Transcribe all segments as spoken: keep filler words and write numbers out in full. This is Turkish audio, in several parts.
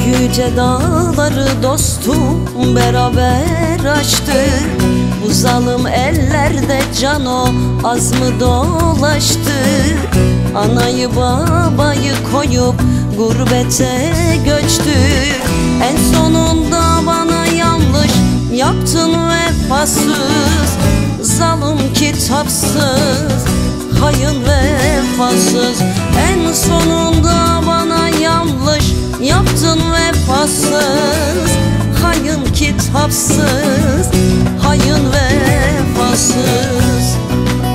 yüce dağları dostum beraber aştık. Bu zalim ellerde cano az mı dolaştı? Anayı babayı koyup gurbete göçtük. En sonunda bana yanlış yaptın vefasız, zalim kitapsız, hayın vefasız. En sonunda bana yanlış yaptın vefasız, hayın kitapsız, hayın vefasız.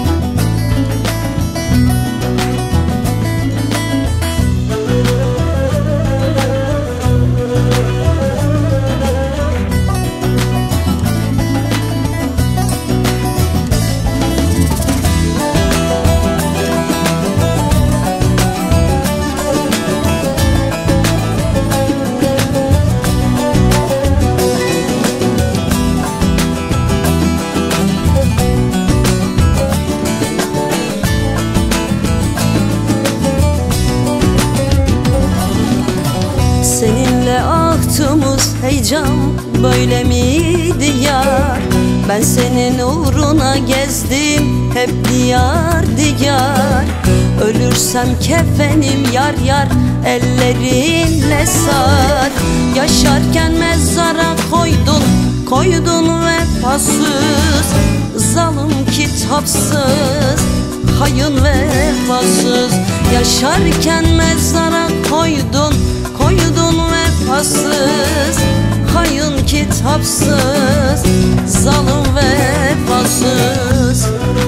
Seninle ahtımız heyecan böyle miydi yar? Ben senin uğruna gezdim hep diyar diyar. Ölürsem kefenim yar yar ellerinle sar. Yaşarken mezara koydun, koydun vefasız, zalim kitapsız, hayın vefasız. Yaşarken mezara koydun, koydun vefasız, hayın kitapsız, zalim vefasız.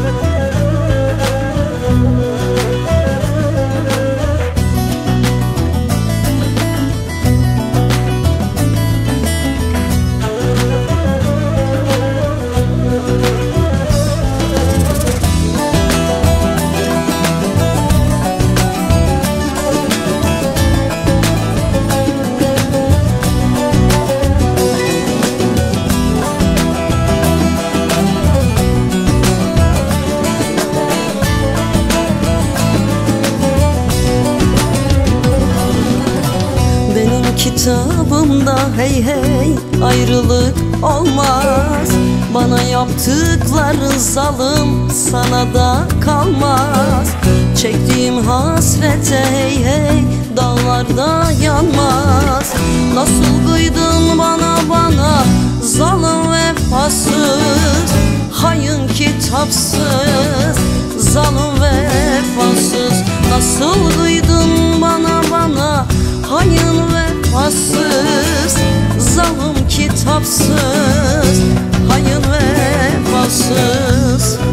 Kitabımda hey hey ayrılık olmaz. Bana yaptıkları zalim sana da kalmaz. Çektiğim hasrete hey hey dağlarda yanmaz. Nasıl kıydın bana bana zalim vefasız, hayın kitapsız, zalim vefasız. Nasıl kıydın bana bana hayın vefasız, zalim kitapsız, hayın vefasız.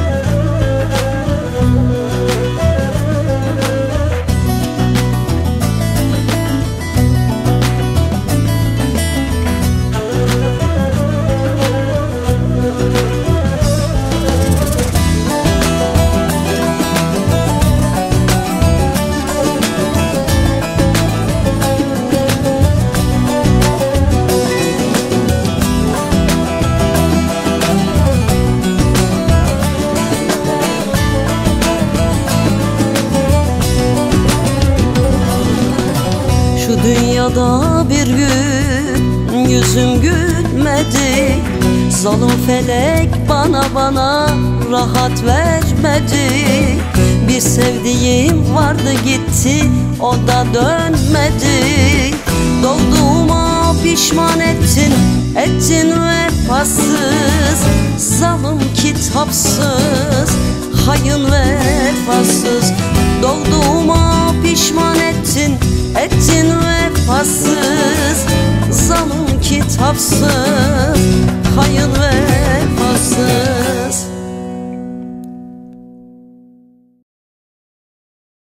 Şu dünyada bir gün yüzüm gülmedi, zalim felek bana bana rahat vermedi. Bir sevdiğim vardı gitti, o da dönmedi. Doğduğuma pişman ettin, ettin vefasız, zalim kitapsız, hayın vefasız. Doğduğuma pişman ettin, ettin vefasız, zalim kitapsız,